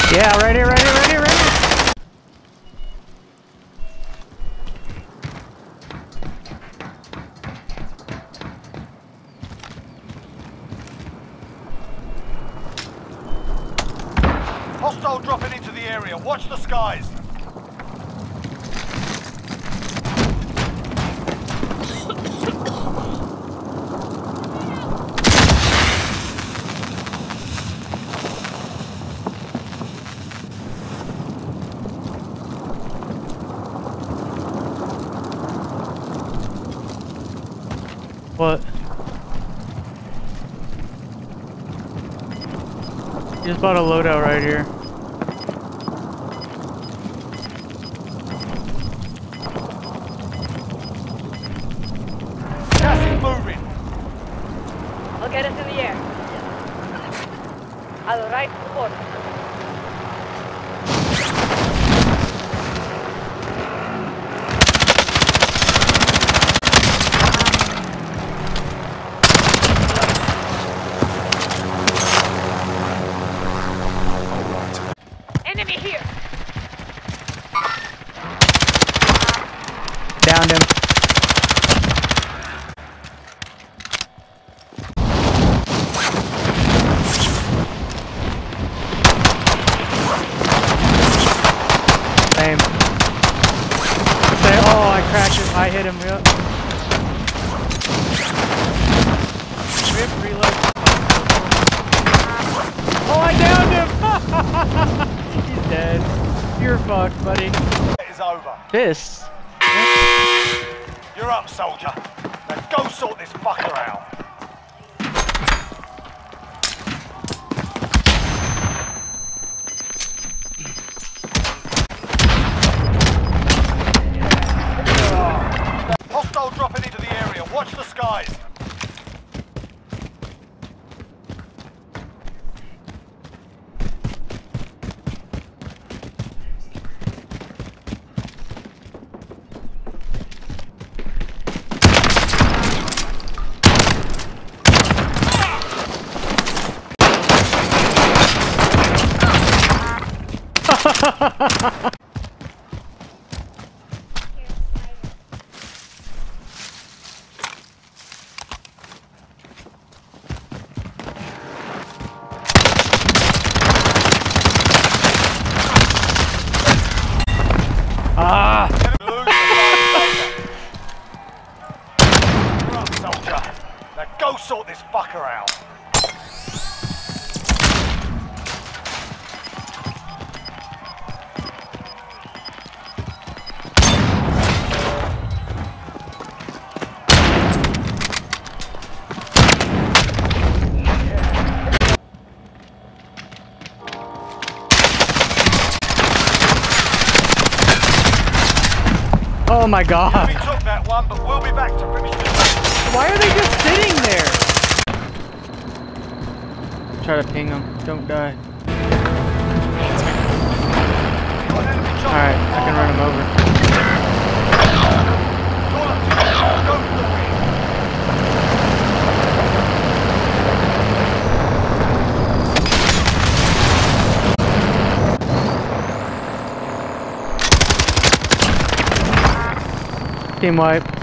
Yeah, right here, right here, right here, right here. Hostile dropping into the area. Watch the skies. What? Just bought a loadout right here. Gas is moving. I'll get us in the air. I'll ride support. Enemy here. Downed him. Same. Say, oh, I crashed him. I hit him. Yep. Rip, reload. Oh, I downed him! He's dead. You're fucked, buddy. It is over. This. You're up, soldier. Now go sort this fucker out. Hostile dropping into the area. Watch the skies. Ah! You're up, soldier. Now go sort this fucker out. Oh my god. We took that one, but we'll be back to finish this. Why are they just sitting there? Try to ping them. Don't die. Alright, I can run them over. Team wipe.